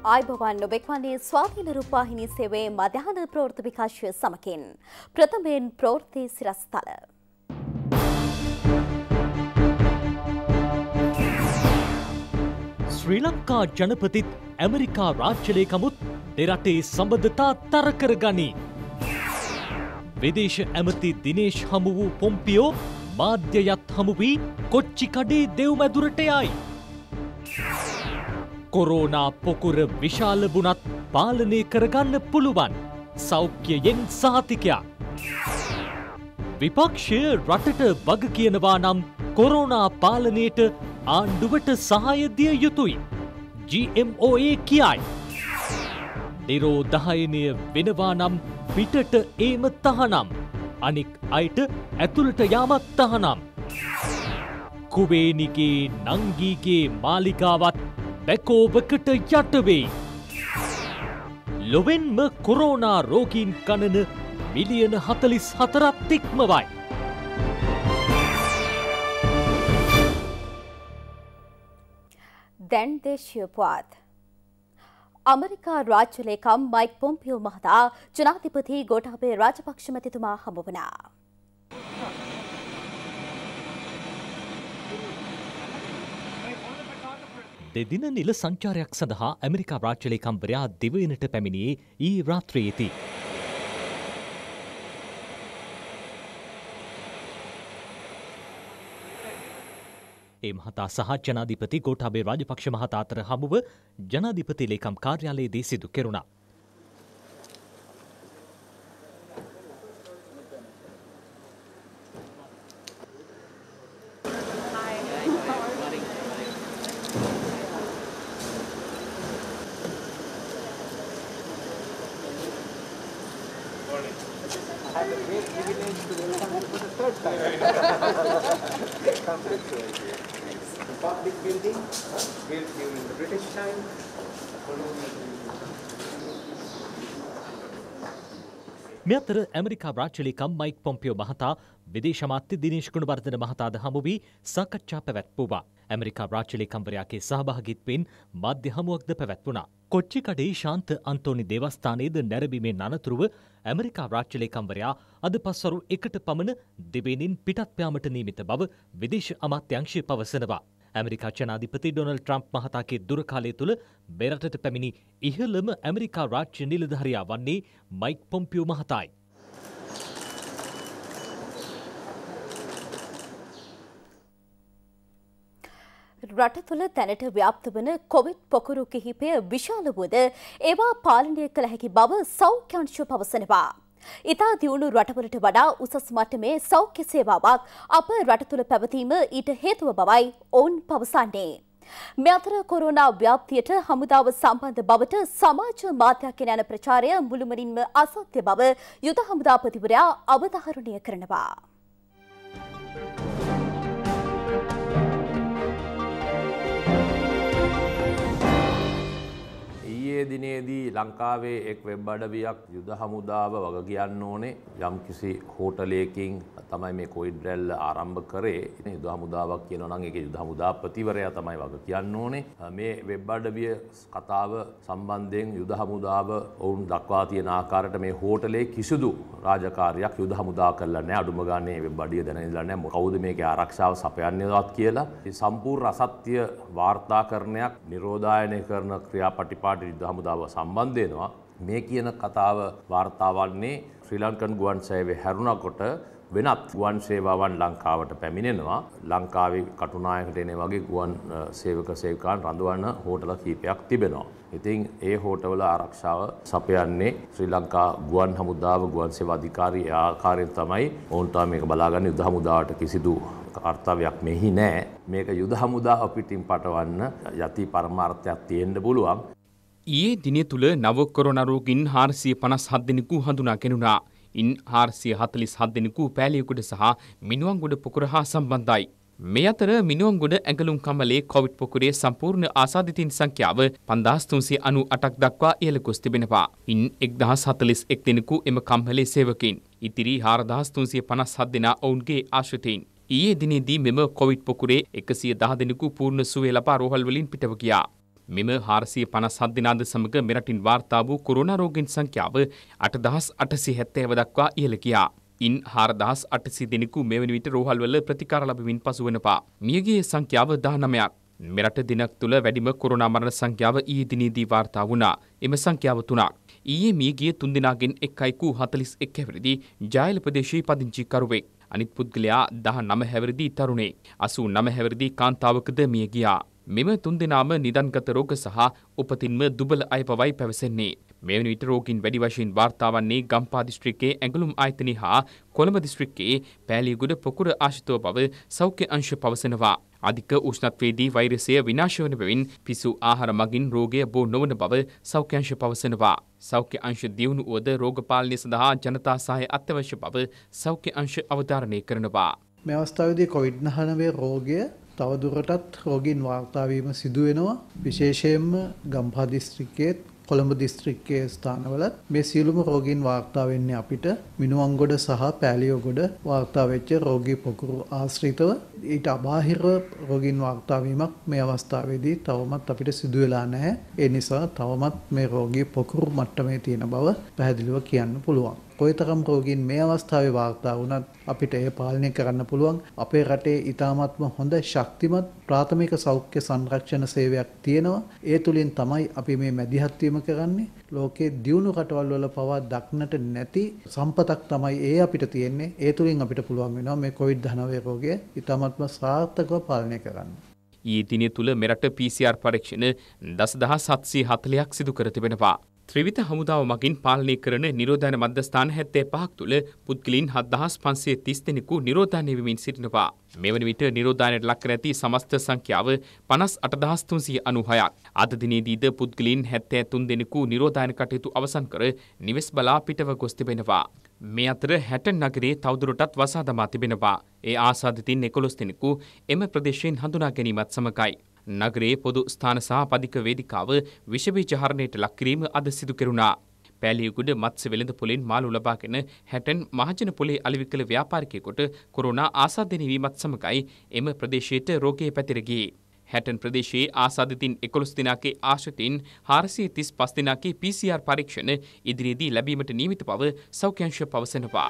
ආයුබෝවන් ඔබෙක්වන්නේ ස්වාධීන රූපවාහිනී සේවයේ මධ්‍යහන ප්‍රවෘත්ති විකාශය සමගින් ප්‍රථමයෙන් ප්‍රවෘත්ති සිරස්තල. ශ්‍රී ලංකා ජනපතිත් ඇමරිකා රාජ්‍ය ලේකමුත් දෙරටේ සම්බන්ධතා තර කරගනී. විදේශ ඇමති දිනේෂ් හමු වූ පොම්පියෝ මාධ්‍යයත් හමු වී කොච්චිකඩේ දෙව්මැදුරට යයි. කොරෝනා පොකුර විශාල වුණත් පාලනය කරගන්න පුළුවන් සෞඛ්‍යයෙන් සහතිකයක්. විපක්ෂය රටට වග කියනවා නම් කොරෝනා පාලනයට ආණ්ඩුවට සහාය දිය යුතුයි. GMOA කියයි. නිරෝධායනය වෙනවා නම් පිටට ඒම තහනම්. අනික් අයට ඇතුළට යාමත් තහනම්. කුවේනිගේ නංගීගේ මාලිගාවත් බැකෝවකට යට වෙයි. ලොවෙන්ම කොරෝනා රෝගීන් ගණන මිලියන 44ක් ඉක්මවයි. දැන් දේශීය පුවත්. අමරිකා රාජ්‍ය ලේකම් මයික් පොම්පියෝ මහතා ජනාධිපති ගෝඨාභය රාජපක්ෂ මැතිතුමා හමු වුණා. දෙදින නිල සංචාරයක් සඳහා ඇමරිකා රාජ්‍ය ලේකම්වරයා දිවයිනට පැමිණියේ ඊ රාත්‍රියේදී. ඒ මහතා සහ ජනාධිපති ගෝඨාභය රාජපක්ෂ මහතා අතර හමුව ජනාධිපති ලේකම් කාර්යාලයේදී සිදු කෙරුණා. Public building built during the British time. මේ අතර ඇමරිකා රාජ්‍ය ලේකම් මයික් පොම්පියෝ මහතා විදේශ අමාත්‍ය දිනේෂ් ගුණවර්ධන මහතාද හමු වී සාකච්ඡා පැවැත්වුවා. ඇමරිකා රාජ්‍ය ලේකම්වරයාගේ සහභාගීත්වයෙන් මාධ්‍ය හමුවක්ද පැවැත්වුණා. කොච්චිකඩේ ශාන්ත අන්තෝනි දේවස්ථානයේද නැරඹීමෙන් අනතුරුව ඇමරිකා රාජ්‍ය ලේකම්වරයා අද පස්වරු 1ට පමණ දිවයිනින් පිටත් යාමට නියමිත බව විදේශ අමාත්‍යාංශය පවසනවා. ඇමරිකා ජනාධිපති ඩොනල්ඩ් ට්‍රම්ප් මහතාගේ දුර කාලය තුළ මෙරටට පැමිණි ඉහළම ඇමරිකා රාජ්‍ය නිලධාරියා වන්නේ මයික් පොම්පියෝ මහතායි. රට තුළ දැනට ව්‍යාප්ත වන කොවිඩ් පොකුරු කිහිපය විශාල වුවද ඒවා පාලනය කළ හැකි බව සෞඛ්‍යාංශය පවසනවා. ඉතා දියුණු රටවලට වඩා උසස් මට්ටමේ සෞඛ්‍ය සේවාවක් අප රට තුළ පැවතීම ඊට හේතුව බවයි ඔවුන් පවසන්නේ. මේ අතර කොරෝනා ව්‍යාප්තියට හමුදාව සම්බන්ධ බවට සමාජ මාධ්‍යයෙන් යන ප්‍රචාරය මුළුමනින්ම අසත්‍ය බව යුද හමුදාපතිවරයා අවධාරණය කරනවා. ඊයේ දිනේදී ලංකාවේ එක් වෙබ් අඩවියක් යුද හමුදාව වග කියන්න ඕනේ යම්කිසි හෝටලයකින් තමයි මේ කොවිඩ් රැල්ල ආරම්භ කරේ. ඉතින් යුද හමුදාවක් කියනවා නම් ඒකේ යුද හමුදාපතිවරයා තමයි වග කියන්න ඕනේ. මේ වෙබ් අඩවිය කතාව සම්බන්ධයෙන් යුද හමුදාව ඔවුන් දක්වා තියෙන ආකාරයට මේ හෝටලේ කිසිදු රාජකාරියක් යුද හමුදාව කළා නැහැ. අඩුම ගානේ වෙබ් අඩවිය දැන ඉඳලා නැහැ. කවුද මේකේ ආරක්ෂාව සපයන්නේවත් කියලා. සම්පූර්ණ අසත්‍ය වාර්තාකරණයක් නිරෝධායනය කරන ක්‍රියාපටිපාටි යුද හමුදාව සම්බන්ධ වෙනවා. මේ කියන කතාව වාර්තා වන්නේ ශ්‍රී ලංකන් ගුවන් සේවයේ හැරුණකොට වෙනත් ගුවන් සේවාවන් ලංකාවට පැමිණෙනවා. ලංකාවේ කටුනායකට එන වගේ ගුවන් සේවක සේවිකාන් රඳවන හෝටල කීපයක් තිබෙනවා. ඉතින් ඒ හෝටවල ආරක්ෂාව සපයන්නේ ශ්‍රී ලංකා ගුවන් හමුදාව ගුවන් සේවා අධිකාරී ආකාරයෙන් තමයි ඔවුන් තමයි මේක බලාගන්නේ. යුද හමුදාවට කිසිදු කර්තව්‍යයක් මෙහි නැහැ. මේක යුද හමුදාව පිටින් පටවන්න යටි පරමාර්ථයක් තියෙන්න පුළුවන්. ඊයේ දින තුල නව කොරෝනා රෝගීන් 457 දෙනෙකු හඳුනා ගැනුණා. ඉන් 447 දෙනෙකු පෑලියගොඩ සහ මිනුවන්ගොඩ පොකුර හා සම්බන්ධයි. මේ අතර මිනුවන්ගොඩ ඇඟලුම් කමලේ කොවිඩ් පොකුරේ සම්පූර්ණ ආසාදිතයින් සංඛ්‍යාව 5398ක් දක්වා ඉහළ ගොස් තිබෙනවා. ඉන් 1041 දෙනෙකු එම කම්හලේ සේවකයින්. ඉතිරි 4357 දෙනා ඔවුන්ගේ ආශ්‍රිතයින්. ඊයේ දිනේදී මෙම කොවිඩ් පොකුරේ 110 දෙනෙකු පූර්ණ සුවය ලබා රෝහල් වලින් පිටව ගියා. මෙම 457 දිනාද සමග මෙරටින් වාර්තා වූ කොරෝනා රෝගීන් සංඛ්‍යාව 8870 දක්වා ඉහළ ගියා. ඉන් 4800 දෙනෙකු මෙවැනි විට රෝහල්වල ප්‍රතිකාර ලැබමින් පසුවනවා. මියගියේ සංඛ්‍යාව 19ක්. මෙරට දිනක් තුළ වැඩිම කොරෝනා මරණ සංඛ්‍යාව ඊයේ දිනේදී වාර්තා වුණා. එම සංඛ්‍යාව 3ක්. ඊයේ මියගිය 3 දෙනාගෙන් එක් අයෙකු 41 හැවිරිදි ජායල ප්‍රදේශයේ පදිංචිකරුවෙක්. අනිත් පුද්ගලයා 19 හැවිරිදි තරුණයෙක්. 89 හැවිරිදි කාන්තාවකද මිය ගියා. මෙම 3 දෙනාම නිදන්ගත රෝග සහ උපතින්ම දුබල අය බවයි පැවසෙන්නේ. මෙවැනි විට රෝගීන් වැඩි වශයෙන් වාර්තා වන්නේ ගම්පා දිස්ත්‍රික්කයේ ඇඟලුම් ආයතනය හා කොළඹ දිස්ත්‍රික්කයේ පෑලියගොඩ පොකුර ආශ්‍රිතව බව සෞඛ්‍ය අංශ පවසනවා. අධික උෂ්ණත්වයේදී වෛරසය විනාශ වන බැවින් පිසු ආහාර මගින් රෝගය බෝ නොවන බව සෞඛ්‍ය අංශ පවසනවා. සෞඛ්‍ය අංශ දියුණු වුවද රෝග පාලනය සඳහා ජනතා සහාය අත්‍යවශ්‍ය බව සෞඛ්‍ය අංශ අවධාරණය කරනවා. මේ අවස්ථාවේදී COVID-19 රෝගය තවදුරටත් රෝගීන් වාර්තා වීම සිදු වෙනවා. විශේෂයෙන්ම ගම්පහ දිස්ත්‍රික්කයේ කොළඹ දිස්ත්‍රික්කයේ ස්ථානවලත් මේ සියලුම රෝගීන් වාර්තා වෙන්නේ අපිට මිනුවන්ගොඩ සහ පෑලියගොඩ වාර්තා වෙච්ච රෝගී පොකුරු ආශ්‍රිතව. ඊට අබාහිර රෝගීන් වාර්තා වීමක් මේ අවස්ථාවේදී තවමත් අපිට සිදු වෙලා නැහැ. ඒ නිසා තවමත් මේ රෝගී පොකුරු මට්ටමේ තියෙන බව පැහැදිලිව කියන්න පුළුවන්. කොයිතරම් රෝගීන් මේ අවස්ථාවේ වාර්තා වුණත් අපිට එය පාලනය කරන්න පුළුවන්. අපේ රටේ ඉතාමත්ම හොඳ ශක්තිමත් ප්‍රාථමික සෞඛ්‍ය සංරක්ෂණ සේවයක් තියෙනවා. ඒ තුලින් තමයි අපි මේ මැදිහත් වීම කරන්නේ. ලෝකයේ දියුණු රටවල් වල පවා දක්නට නැති සම්පතක් තමයි ඒ අපිට තියෙන්නේ. ඒ තුලින් අපිට පුළුවන් වෙනවා මේ COVID-19 රෝගය ඉතාමත්ම සාර්ථකව පාලනය කරන්න. ඊයේ දින තුල මෙරට PCR පරීක්ෂණ 10740ක් සිදු කර තිබෙනවා. ත්‍රිවිධ හමුදාව මගින් පාලනය කරන නිරෝධායන මධ්‍යස්ථාන 75ක් තුළ පුද්ගලයන් 7530 දෙනෙකු නිරෝධායනය වෙමින් සිටිනවා. මෙවැනි විට නිරෝධායනයට ලක් කර ඇති සමස්ත සංඛ්‍යාව 58396ක්. අද දිනේදීද පුද්ගලයන් 73 දෙනෙකු නිරෝධායන කටයුතු අවසන් කර නිවෙස් බලා පිටව ගොස් තිබෙනවා. මේ අතර හැටන් නගරයේ තවදුරටත් වසා දමා තිබෙනවා. ඒ ආසාදිතින් 11 දෙනෙකු එම ප්‍රදේශයෙන් හඳුනා ගැනීමත් සමගයි. නගරයේ පොදු ස්ථාන සහ පදික වේදිකාව විෂබීජ හරණයට ලක් කිරීම අද සිදු කෙරුණා. පෑලියගොඩ මත්ස්‍ය වෙළඳ පොලෙන් මාළු ලබාගෙන හැටන් මහජන පොලේ අලෙවි කළ ව්‍යාපාරිකයෙකුට කොරෝනා ආසාදනය වීමත් සමගයි එම ප්‍රදේශයට රෝගය පැතිර ගියේ. හැටන් ප්‍රදේශයේ ආසාදිතින් 11 දිනකේ ආශ්‍රිතින් 435 දිනකේ PCR පරීක්ෂණ ඉදිරියේදී ලැබීමට නියමිත බව සෞඛ්‍ය අංශ පවසනවා.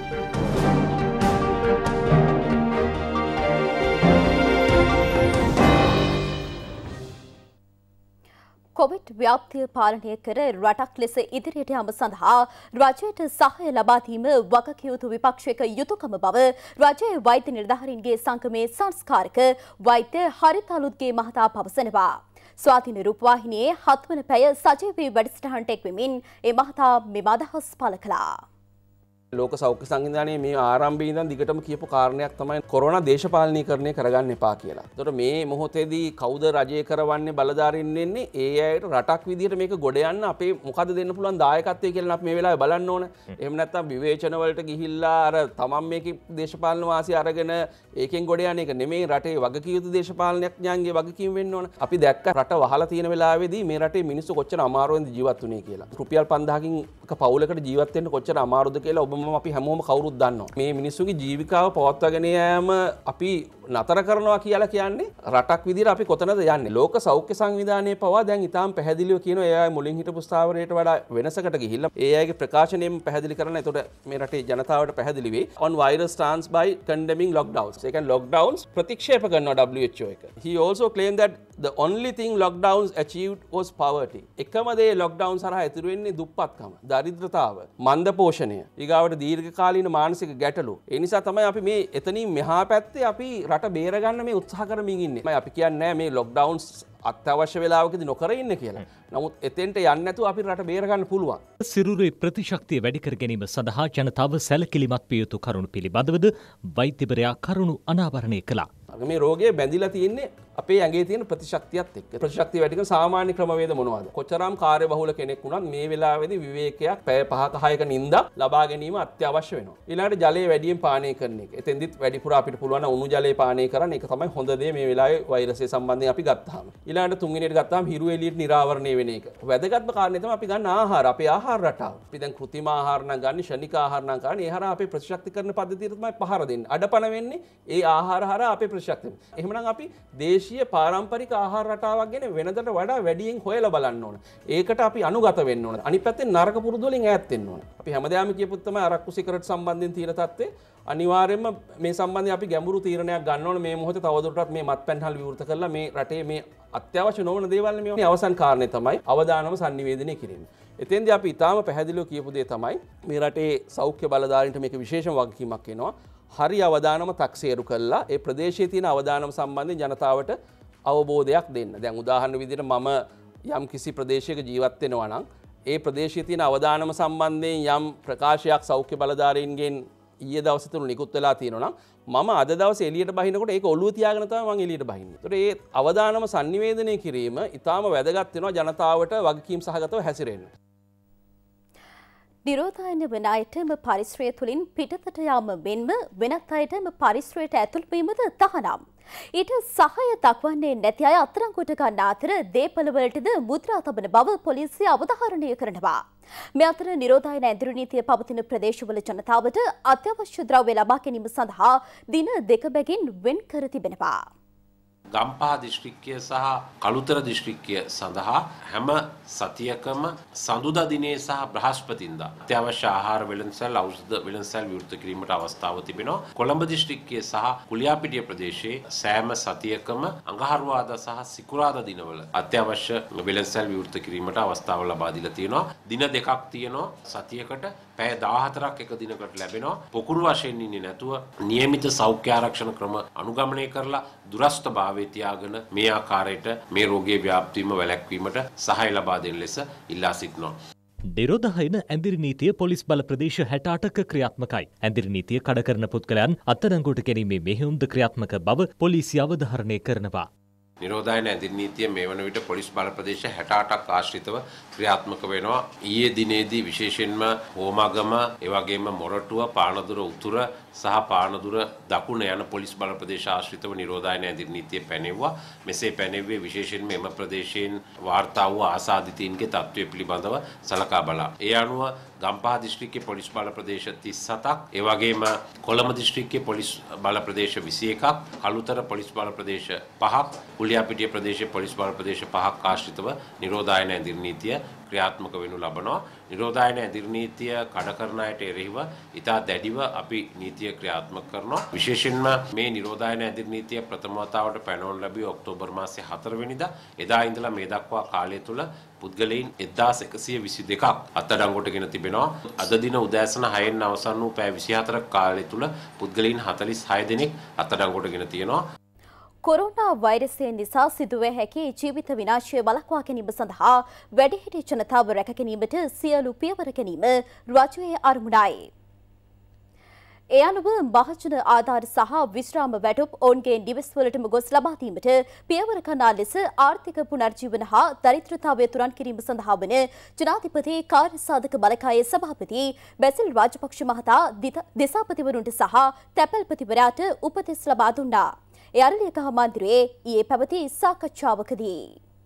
කොවිඩ් ව්‍යාප්තිය පාලනය කර රටක් ලෙස ඉදිරියට යාම සඳහා රජයට සහාය ලබා දීම වගකිව යුතු විපක්ෂයක යුතුකම බව රජයේ වෛද්‍ය නිලධාරීන්ගේ සංගමේ සංස්කාරක වෛද්‍ය හරිත අලුත්ගේ මහතා පවසනවා. ස්වාධීන රූපවාහිනියේ 7 වන පැය සජීවී වැඩසටහනට එක්වෙමින් ඒ මහතා මෙම අදහස් පළ කළා. ලෝක සෞඛ්‍ය සංවිධානයේ මේ ආරම්භයේ ඉඳන් දිගටම කියපු කාරණයක් තමයි කොරෝනා දේශපාලනීකරණය කරගන්න එපා කියලා. ඒතකොට මේ මොහොතේදී කවුද රජය කරවන්නේ බලධාරීන් වෙන්නේ? ඒ අයට රටක් විදියට මේක ගොඩ යන්න අපේ මොකද දෙන්න පුළුවන් දායකත්වය කියලා අපි මේ වෙලාවේ බලන්න ඕන. එහෙම නැත්නම් විවේචන වලට ගිහිල්ලා අර තමන් මේකේ දේශපාලන වාසිය අරගෙන ඒකෙන් ගොඩ යන එක නෙමෙයි රටේ වගකීම් යුතු දේශපාලනඥයන්ගේ වගකීම් වෙන්න ඕන. අපි දැක්ක රට වහලා තියෙන වෙලාවේදී මේ රටේ මිනිස්සු කොච්චර අමාරුවෙන්ද ජීවත් වුනේ කියලා. රුපියල් 5000කින් එක පවුලකට ජීවත් වෙන්න කොච්චර අමාරුද කියලා ඔබ අපි හැමෝම කවුරුත් දන්නවා. මේ මිනිස්සුගේ ජීවිකාව පවත්වාගෙන යෑම අපි නතර කරනවා කියලා කියන්නේ රටක් විදිහට අපි කොතනද යන්නේ. ලෝක සෞඛ්‍ය සංවිධානයේ පවා දැන් ඊටාම් පැහැදිලිව කියනවා ඒ අය මුලින් හිටපු ස්ථාවරයට වඩා වෙනසකට ගිහිල්ලා ඒ අයගේ ප්‍රකාශනයෙන් පැහැදිලි කරන. ඒතකොට මේ රටේ ජනතාවට පැහැදිලි වෙයි on virus stance by condemning lockdowns. ඒ කියන්නේ lockdowns ප්‍රතික්ෂේප කරනවා WHO එක. He also claimed that the only thing lockdowns achieved was poverty. එකම දේ lockdown සරහා ඉතුරු වෙන්නේ දුප්පත්කම, දරිද්‍රතාව, මන්ද පෝෂණය, ඊගාවට දීර්ඝකාලීන මානසික ගැටලු. ඒ නිසා තමයි අපි මේ එතනින් මෙහා පැත්තේ අපි රට බේරගන්න මේ උත්සාහ කරමින් ඉන්නේ. අපි කියන්නේ මේ lockdowns අත්‍යවශ්‍ය වෙලාවකදී නොකර ඉන්න කියලා. නමුත් එතෙන්ට යන්නේ නැතුව අපි රට බේරගන්න පුළුවන්. සිරුරේ ප්‍රතිශක්තිය වැඩි කර ගැනීම සඳහා ජනතාව සැලකිලිමත් විය යුතු කරුණු පිළිබඳවද වෛද්‍යවරයා කරුණු අනාවරණය කළා. මේ රෝගය බැඳිලා තියෙන්නේ අපේ ඇඟේ තියෙන ප්‍රතිශක්තියත් එක්ක. ප්‍රතිශක්තිය වැඩි කරන සාමාන්‍ය ක්‍රමවේද මොනවද? කොතරම් කාර්යබහුල කෙනෙක් වුණත් මේ වෙලාවේදී විවේකයක් පැය 5ක 6ක නිින්දක් ලබා ගැනීම අත්‍යවශ්‍ය වෙනවා. ඊළඟට ජලය වැඩියෙන් පානය කරන එක. එතෙන්දිත් වැඩිපුර අපිට පුළුවන් නම් උණු ජලය පානය කරන්න. ඒක තමයි හොඳ දේ මේ වෙලාවේ වෛරසය සම්බන්ධයෙන් අපි ගත්තාම. ඊළඟට තුන්වෙනියට ගත්තාම හිරු එළියට නිරාවරණය වෙන එක. වැදගත්ම කාරණේ තමයි අපි ගන්න ආහාර, අපේ ආහාර රටාව. අපි දැන් කෘත්‍රිම ආහාර නම් ගන්න, ශනික ආහාර නම් ගන්න. ඒ හරහා අපේ ප්‍රතිශක්තිකරණ පද්ධතියට තමයි පහර දෙන්නේ. අඩපණ වෙන්නේ ඒ ආහාර හරහා අපේ ප්‍රතිශක්තිය. එහෙමනම් අපි දේශීය දේශීය පාරම්පරික ආහාර රටාවක් ගැන වෙනදට වඩා වැඩියෙන් හොයලා බලන්න ඕන. ඒකට අපි අනුගත වෙන්න ඕන. අනිත් පැත්තෙන් නරක පුරුදු වලින් ඈත් වෙන්න ඕන. අපි හැමදාම කියපුත් තමයි අරක්කු සිගරට් සම්බන්ධයෙන් තියෙන තත්ත්වය. අනිවාර්යයෙන්ම මේ සම්බන්ධයෙන් අපි ගැඹුරු තීරණයක් ගන්න ඕන. මේ මොහොතේ තවදුරටත් මේ මත්පැන් විවෘත කරලා මේ රටේ මේ අත්‍යවශ්‍ය නොවන දේවල් මේ අවසන් කාරණේ තමයි අවදානම sannivedanaya කිරීම. එතෙන්දී අපි ඊටාම පැහැදිලිව කියපු දේ තමයි මේ රටේ සෞඛ්‍ය බලධාරීන්ට මේක විශේෂම වගකීමක් වෙනවා. හරි අවදානම තක්සේරු කළා ඒ ප්‍රදේශයේ තියෙන අවදානම සම්බන්ධයෙන් ජනතාවට අවබෝධයක් දෙන්න. දැන් උදාහරණ විදිහට මම යම් කිසි ප්‍රදේශයක ජීවත් වෙනවා නම් ඒ ප්‍රදේශයේ තියෙන අවදානම සම්බන්ධයෙන් යම් ප්‍රකාශයක් සෞඛ්‍ය බලධාරීන්ගෙන් ඊයේ දවසේ තුන නිකුත් වෙලා තියෙනවා නම් මම අද දවසේ එළියට බහිනකොට ඒක ඔළුව තියාගෙන තමයි මම එළියට බහින්නේ. ඒතකොට ඒ අවදානම sannivedanaya කිරීම ඊටාම වැදගත් වෙනවා ජනතාවට වගකීම් සහගතව හැසිරෙන්න. නිරෝධායන වන අයටම පරිශ්‍රය තුළින් පිටතට යාම මෙන්ම වෙනත් අයටම පරිශ්‍රයට ඇතුල් වීමද තහනම්. ඊට සහාය දක්වන්නේ නැති අය අත්අඩංගුවට ගන්න අතර දේපළවලටද මුද්‍රා තබන බව පොලිසිය අවධාරණය කරනවා. මේ අතර නිරෝධායන ඇඳුරු නීතිය පවතින ප්‍රදේශවල ජනතාවට අත්‍යවශ්‍ය ද්‍රව්‍ය ලබා ගැනීම සඳහා දින 2 බැගින් වෙන් කර තිබෙනවා. ගම්පහ දිස්ත්‍රික්කය සහ කළුතර දිස්ත්‍රික්කය සඳහා හැම සතියකම සඳුදා දිනේ සහ බ්‍රහස්පතින්දා අත්‍යවශ්‍ය ආහාර වෙළඳසැල් ඖෂධ වෙළඳසැල් විවෘත කිරීමට අවස්ථාව තිබෙනවා. කොළඹ දිස්ත්‍රික්කය සහ කුලියාපිටිය ප්‍රදේශයේ සෑම සතියකම අඟහරුවාදා සහ සිකුරාදා දිනවල අත්‍යවශ්‍ය වෙළඳසැල් විවෘත කිරීමට අවස්ථාව ලබා දීලා තියෙනවා. දින දෙකක් තියෙනවා සතියකට පැය 14ක් එක දිනකට ලැබෙනවා. පොකුරු වශයෙන් ඉන්නේ නැතුව නියමිත සෞඛ්‍ය ආරක්ෂණ ක්‍රම අනුගමනය කරලා දුරස්ත භාවයේ තියාගෙන මේ ආකාරයට මේ රෝගයේ ව්‍යාප්තියම වැළැක්වීමට සහාය ලබා දෙන ලෙස ඉල්ලා සිටිනවා. නිරෝධායන ඇඳිරි නීතිය පොලිස් බල ප්‍රදේශ 68ක ක්‍රියාත්මකයි. ඇඳිරි නීතිය කඩ කරන පුද්ගලයන් අත්අඩංගුවට ගැනීමේ මෙහෙයුම්ද ක්‍රියාත්මක බව පොලිසිය අවධාරණය කරනවා. නිරෝධායන ඇඳිරි නීතිය මේ වන විට පොලිස් බල ප්‍රදේශ 68ක් ආශ්‍රිතව ක්‍රියාත්මක වෙනවා. ඊයේ දිනේදී විශේෂයෙන්ම හෝමාගම, ඒ වගේම මොරටුව, පානදුර උතුර සහ පානදුර දකුණ යන පොලිස් බල ප්‍රදේශ ආශ්‍රිතව නිරෝධායන ඇඳිරි නීතිය පැනෙවුවා. මෙසේ පැනෙව්වේ විශේෂයෙන්ම එම ප්‍රදේශයෙන් වාර්තා වූ ආසාදිතයින්ගේ තත්ත්වය පිළිබඳව සලකා බලා. ඒ අනුව ගම්පහ දිස්ත්‍රික්කයේ පොලිස් බල ප්‍රදේශ 37ක්, ඒ වගේම කොළඹ දිස්ත්‍රික්කයේ පොලිස් බල ප්‍රදේශ 21ක්, කළුතර පොලිස් බල ප්‍රදේශ 5ක්, කුලියාපිටිය ප්‍රදේශයේ පොලිස් බල ප්‍රදේශ 5ක් ආශ්‍රිතව නිරෝධායන ඇඳිරි නීතිය ක්‍රියාත්මක වෙනු ලබනවා. නිරෝධායන ඇඳිරි නීතිය කඩ කරන අයට එරෙහිව ඉතා දැඩිව අපි නීතිය ක්‍රියාත්මක කරනවා. විශේෂයෙන්ම මේ නිරෝධායන ඇඳිරි නීතිය ප්‍රථම වතාවට පැනවනු ලැබුවේ ඔක්තෝබර් මාසයේ 4 වෙනිදා. එදා ඉඳලා මේ දක්වා කාලය තුල පුද්ගලයන් 1122ක් අත්අඩංගුවට ගෙන තිබෙනවා. අද දින උදෑසන 6න් අවසන් වූ පැය 24ක කාලය තුල පුද්ගලයන් 46 දෙනෙක් අත්අඩංගුවට ගෙන තියෙනවා. කොරෝනා වෛරසය නිසා සිදුවේ හැකි ජීවිත විනාශය වළක්වා ගැනීම සඳහා වැඩිහිටි ජනතාව රැක ගැනීමට සියලු පියවර ගැනීම රජයේ අරමුණයි. ඒ අනුව මහජන ආධාර සහ විශ්‍රාම වැටුප් ඔවුන්ගේ නිවෙස්වලටම ගොස් ලබා දීමට පියවර ගන්නා ලෙස ආර්ථික පුනර්ජීවන හා දරිද්‍රතාවය තුරන් කිරීම සඳහා වන ජනාධිපති කාර්යසාධක බලකායේ සභාපති බැසිල් රාජපක්ෂ මහතා දෙසාපතිවරුන්ට සහ තැපැල්පතිවරයාට උපදෙස් ලබා දුන්නා. ඒ අරලියගහ මන්දිරයේ ඊයේ පැවති සාකච්ඡාවකදී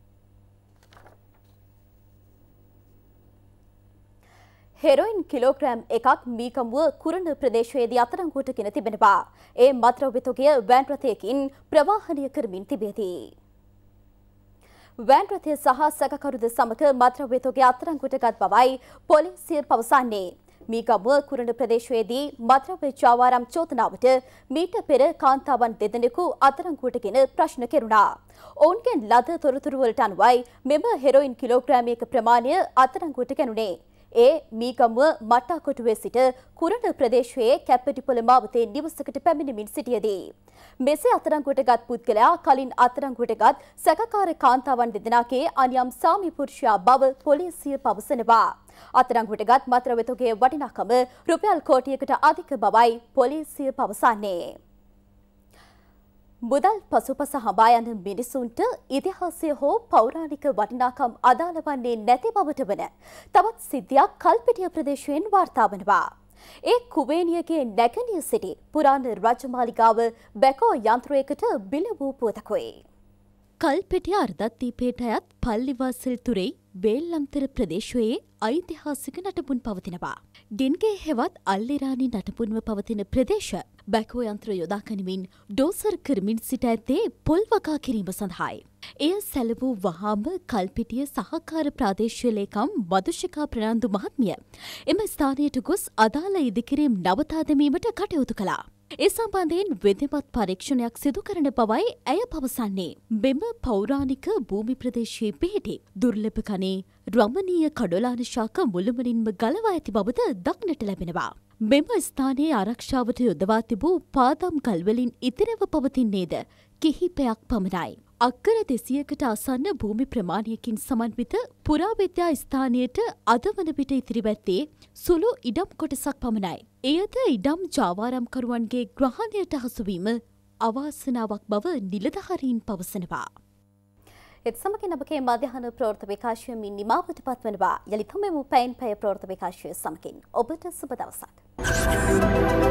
හෙරොයින් කිලෝග්‍රෑම් එකක් මීකමුව කුරණ ප්‍රදේශයේදී අත්අඩංගුවට ගෙන තිබෙනවා. ඒ මත්ද්‍රව්‍ය තොගය වෑන් රථයකින් ප්‍රවාහනය කරමින් තිබෙදී. වෑන් රථය සහ සැකකරුද සමග මත්ද්‍රව්‍ය තොගය අත්අඩංගුවට ගත් බවයි පොලිසිය පවසන්නේ. මීගමුව කුරණ ප්‍රදේශයේදී මත්ද්‍රව්‍ය ජාවාරම් චෝදනාවට මීට පෙර කාන්තාවන් දෙදෙනෙකු අත්අඩංගුවටගෙන ප්‍රශ්න කෙරුණා. ඔවුන්ගෙන් ලද තොරතුරු වලට අනුවයි මෙම හෙරොයින් කිලෝග්‍රෑමයක ප්‍රමාණය අත්අඩංගුවට ගැනුණේ. ඒ මීගමුව මට්ටාකොටුවේ සිට කුරණ ප්‍රදේශයේ කැප්පටිපොළ මාවතේ නිවසකට පැමිණෙමින් සිටියදී. මෙසේ අත්අඩංගුවට ගත් පුද්ගලයා කලින් අත්අඩංගුවට ගත් සැකකාර කාන්තාවන් දෙදෙනාගේ අනියම් සාමි පුරුෂයා බව පොලිසිය පවසනවා. අත්අඩංගුවට ගත් මත්ද්‍රව්‍ය තොගයේ වටිනාකම රුපියල් කෝටියකට අධික බවයි පොලිසිය පවසන්නේ. මුදල් පසුපස හඹා යන මිනිසුන්ට ඉතිහාසය හෝ පෞරාණික වටිනාකම් අදාළ වන්නේ නැති බවට වන තවත් සිද්ධියක් කල්පිටිය ප්‍රදේශයෙන් වාර්තා වනවා. ඒ කුවේනියගේ නැගණිය සිටි පුරාණ රජමාලිගාව බැකෝ යන්ත්‍රයකට බිල වූ පුවතකුයි. කල්පිටිය අර්ධද්වීපයට අයත් පල්ලිවාසල් තුරේ වේල්ලම්තර ප්‍රදේශයේ ඓතිහාසික නටබුන් පවතිනවා. ඩින්ගේ හෙවත් අල්ලිරාණි නටබුන්ව පවතින ප්‍රදේශ බැකෝ යන්ත්‍ර යොදා ගනිමින් ඩෝසර් කරමින් සිට ඇත්තේ පොල් වගා කිරීම සඳහායි. එය සැලවූ වහාම කල්පිටිය සහකාර ප්‍රාදේශීය ලේකම් වදුෂිකා ප්‍රනාන්දු මහත්මිය එම ස්ථානයට ගොස් අදාළ ඉදිකිරීම් නවතා දැමීමට කටයුතු කළා. ඒ සම්බන්ධයෙන් වෙදමත් පරීක්ෂණයක් සිදු කරන බවයි ඇය පවසන්නේ. මෙම පෞරාණික භූමි ප්‍රදේශයේ පිහිටි දුර්ලභ කනේ රමණීය කඩොලාන ශාක මුළුමනින්ම ගලවා ඇති බවද දක්නට ලැබෙනවා. මෙම ස්ථානයේ ආරක්ෂාවට යොදවා තිබූ පාදම් ගල්වලින් ඉතිරව පවතින්නේද කිහිපයක් පමණයි. අක්කර 200කට ආසන්න භූමි ප්‍රමාණයකින් සමන්විත පුරාවිද්‍යා ස්ථානයට අද වන විට ඉතිරි ඇත්තේ සුළු ඉඩම් කොටසක් පමණයි. එයද ඉඩම් ජාවාරම්කරුවන්ගේ ග්‍රහණයට හසුවීම අවාසනාවක් බව නිලධාරීන් පවසනවා. එත් සමගින් අපගේ මධ්‍යහන ප්‍රවෘත්ති විකාශයමින් නිමාවට පත්වනවා. යලිත් මෙමු පැයෙන් පැය ප්‍රවෘත්ති විකාශය සමගින් ඔබට සුබ දවසක්.